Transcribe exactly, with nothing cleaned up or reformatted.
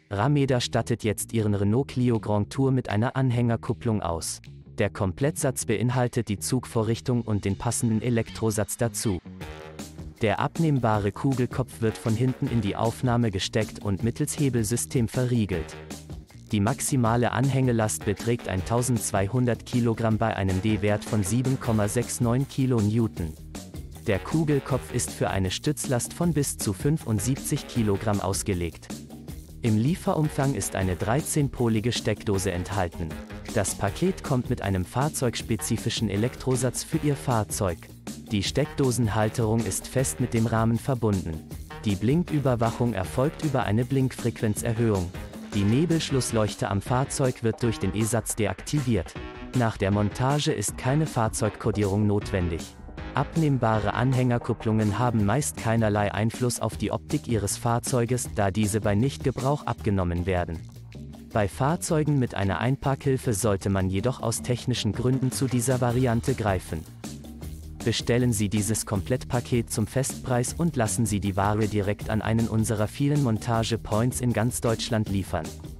Rameda stattet jetzt ihren Renault Clio Grand Tour mit einer Anhängerkupplung aus. Der Komplettsatz beinhaltet die Zugvorrichtung und den passenden Elektrosatz dazu. Der abnehmbare Kugelkopf wird von hinten in die Aufnahme gesteckt und mittels Hebelsystem verriegelt. Die maximale Anhängelast beträgt eintausendzweihundert Kilogramm bei einem D-Wert von sieben Komma neunundsechzig Kilonewton. Der Kugelkopf ist für eine Stützlast von bis zu fünfundsiebzig Kilogramm ausgelegt. Im Lieferumfang ist eine dreizehnpolige Steckdose enthalten. Das Paket kommt mit einem fahrzeugspezifischen Elektrosatz für Ihr Fahrzeug. Die Steckdosenhalterung ist fest mit dem Rahmen verbunden. Die Blinküberwachung erfolgt über eine Blinkfrequenzerhöhung. Die Nebelschlussleuchte am Fahrzeug wird durch den E-Satz deaktiviert. Nach der Montage ist keine Fahrzeugkodierung notwendig. Abnehmbare Anhängerkupplungen haben meist keinerlei Einfluss auf die Optik Ihres Fahrzeuges, da diese bei Nichtgebrauch abgenommen werden. Bei Fahrzeugen mit einer Einparkhilfe sollte man jedoch aus technischen Gründen zu dieser Variante greifen. Bestellen Sie dieses Komplettpaket zum Festpreis und lassen Sie die Ware direkt an einen unserer vielen Montage-Points in ganz Deutschland liefern.